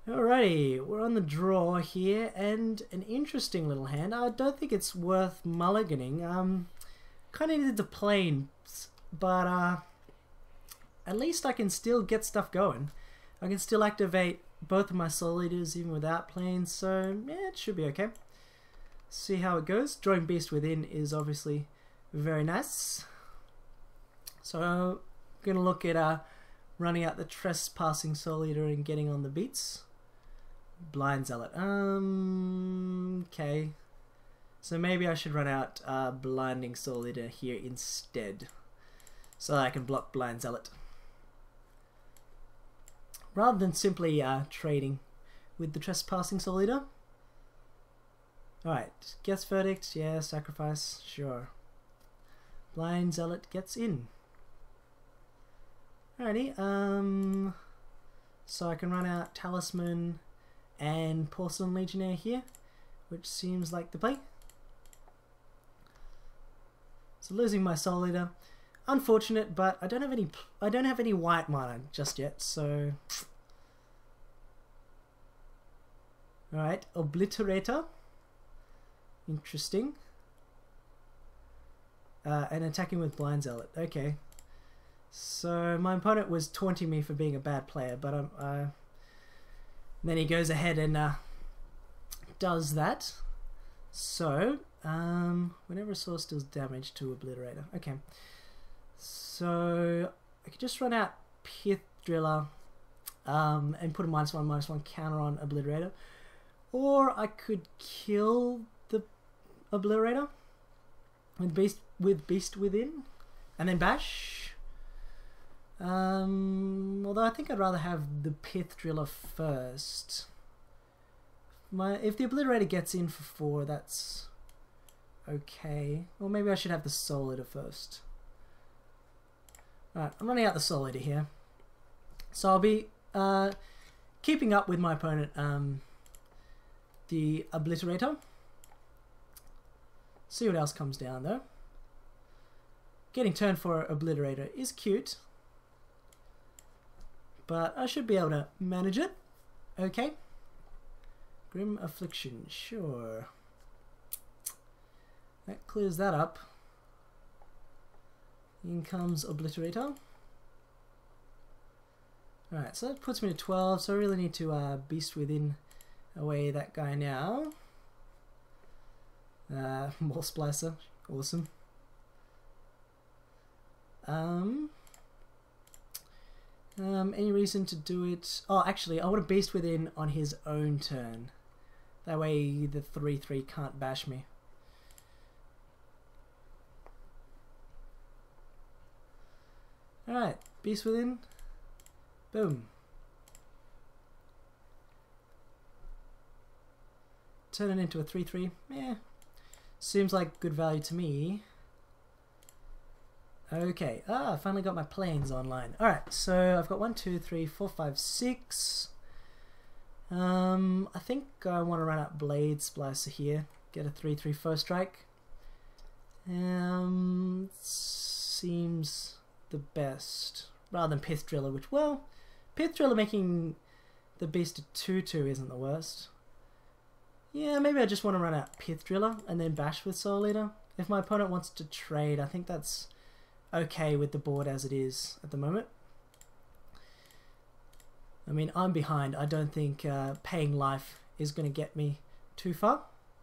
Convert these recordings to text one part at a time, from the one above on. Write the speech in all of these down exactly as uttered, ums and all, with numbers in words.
Alrighty, we're on the draw here, and an interesting little hand. I don't think it's worth mulliganing. Um, kind of needed the planes, but uh, at least I can still get stuff going. I can still activate both of my Soul Eaters even without planes, so yeah, it should be okay. See how it goes. Drawing Beast Within is obviously very nice. So I'm going to look at uh, running out the Trespassing Soul Eater and getting on the beats. Blind Zealot. Um, okay. So maybe I should run out uh, Blinding Soul Eater here instead, so that I can block Blind Zealot, rather than simply uh, trading with the Trespassing Soul Eater. Alright, gets Verdict, yeah, Sacrifice, sure. Blind Zealot gets in. Alrighty, um, so I can run out Talisman and Porcelain Legionnaire here, which seems like the play. So losing my Soul Eater, unfortunate, but I don't have any. I don't have any white mana just yet. So, all right, Obliterator, interesting, uh, and attacking with Blind Zealot. Okay, so my opponent was taunting me for being a bad player, but I'm. Uh, Then he goes ahead and uh, does that. So, um, whenever a source deals damage to Obliterator. Okay. So, I could just run out Pith Driller um, and put a minus one, minus one counter on Obliterator. Or I could kill the Obliterator with Beast, with Beast Within and then bash. Um, although I think I'd rather have the Pith Driller first. My if the Obliterator gets in for four, that's okay. Or maybe I should have the Soul Eater first. Alright, I'm running out the Soul Eater here, so I'll be uh, keeping up with my opponent, um, the Obliterator. See what else comes down though. Getting turned for Obliterator is cute, but I should be able to manage it. Okay. Grim Affliction, sure. That clears that up. In comes Obliterator. Alright, so that puts me to twelve, so I really need to uh, Beast Within away that guy now. Uh, more Splicer, awesome. Um... Um, any reason to do it? Oh, actually, I want to Beast Within on his own turn. That way the three three can't bash me. Alright, Beast Within. Boom. Turn it into a three three. Yeah. Seems like good value to me. Okay, ah, I finally got my planes online. Alright, so I've got one, two, three, four, five, six. Um, I think I want to run out Blade Splicer here. Get a three three first strike. Um, seems the best. Rather than Pith Driller, which, well, Pith Driller making the beast a two two isn't the worst. Yeah, maybe I just want to run out Pith Driller and then bash with Soul Eater. If my opponent wants to trade, I think that's okay with the board as it is at the moment. I mean, I'm behind. I don't think uh, paying life is going to get me too far.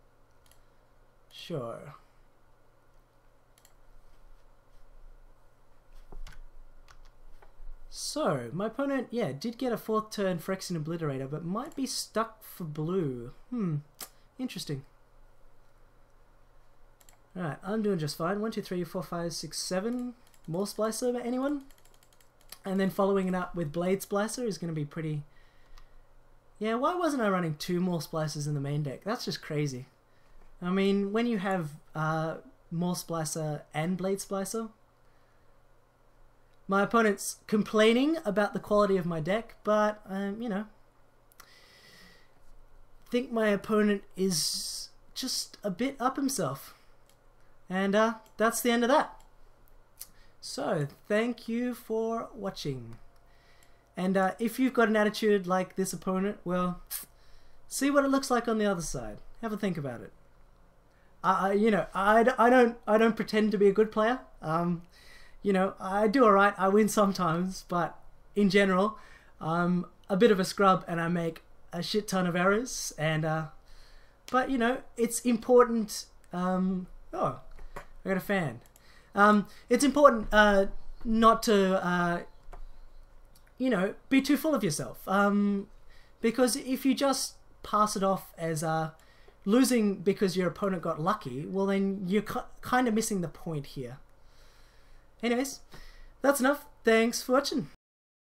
Sure. So, my opponent, yeah, did get a fourth turn Phyrexian Obliterator, but might be stuck for blue. Hmm, interesting. Alright, I'm doing just fine. One, two, three, four, five, six, seven. More Splicer, anyone? And then following it up with Blade Splicer is going to be pretty... Yeah, why wasn't I running two more Splicers in the main deck? That's just crazy. I mean, when you have uh, more Splicer and Blade Splicer... My opponent's complaining about the quality of my deck, but, um, you know... I think my opponent is just a bit up himself. And uh, that's the end of that. So, thank you for watching. And uh, if you've got an attitude like this opponent, well, see what it looks like on the other side. Have a think about it. I, you know, I, I don't I don't pretend to be a good player. Um, you know, I do alright. I win sometimes, but in general, I'm a bit of a scrub and I make a shit ton of errors. And uh, but you know, it's important. Um, oh, I got a fan. Um, it's important uh, not to. Uh, you know, be too full of yourself. Um, because if you just pass it off as uh, losing because your opponent got lucky, well then you're kind of missing the point here. Anyways, that's enough. Thanks for watching.